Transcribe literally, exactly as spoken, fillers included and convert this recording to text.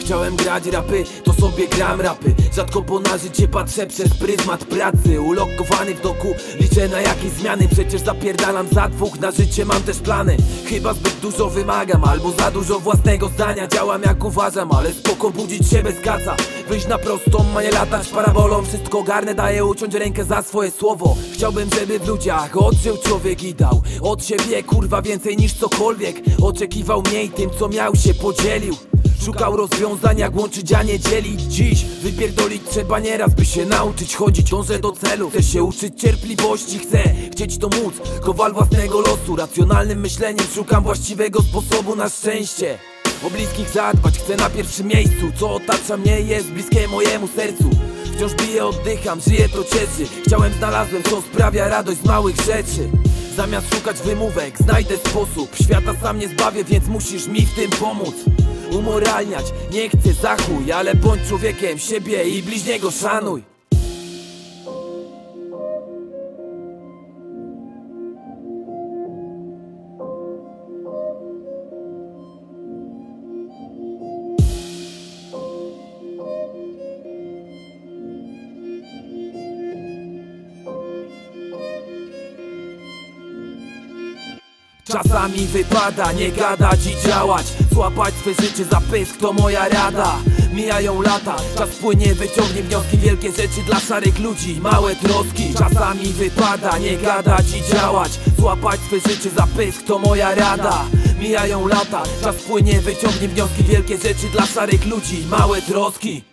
Chciałem grać rapy, to sobie gram rapy. Rzadko po na życie patrzę przez pryzmat pracy. Ulokowany w doku, liczę na jakieś zmiany. Przecież zapierdalam za dwóch, na życie mam też plany. Chyba zbyt dużo wymagam, albo za dużo własnego zdania. Działam jak uważam, ale spoko budzić się bez kaca. Wyjść na prostą, a nie latać parabolą. Wszystko garnę, daję uciąć rękę za swoje słowo. Chciałbym, żeby w ludziach odżył człowiek i dał od siebie kurwa więcej niż cokolwiek. Oczekiwał mniej, tym co miał się podzielił. Szukał rozwiązań, jak łączyć, a nie dzielić. Dziś wypierdolić trzeba nieraz, by się nauczyć chodzić. Dążę do celu, chcę się uczyć cierpliwości. Chcę chcieć to móc, kowal własnego losu. Racjonalnym myśleniem szukam właściwego sposobu na szczęście. O bliskich zadbać chcę na pierwszym miejscu. Co otacza mnie jest bliskie mojemu sercu. Wciąż biję, oddycham, żyję, to cieszy. Chciałem, znalazłem, co sprawia radość z małych rzeczy. Zamiast szukać wymówek, znajdę sposób. Świata sam nie zbawię, więc musisz mi w tym pomóc. Umoralniać nie chcę za chuj, ale bądź człowiekiem, siebie i bliźniego szanuj. Czasami wypada nie gadać i działać. Złapać swe życie za pysk, to moja rada. Mijają lata, czas płynie, wyciągnie wnioski. Wielkie rzeczy dla szarych ludzi, małe troski. Czasami wypada nie gadać i działać. Złapać swe życie za pysk, to moja rada. Mijają lata, czas płynie, wyciągnie wnioski. Wielkie rzeczy dla szarych ludzi, małe troski.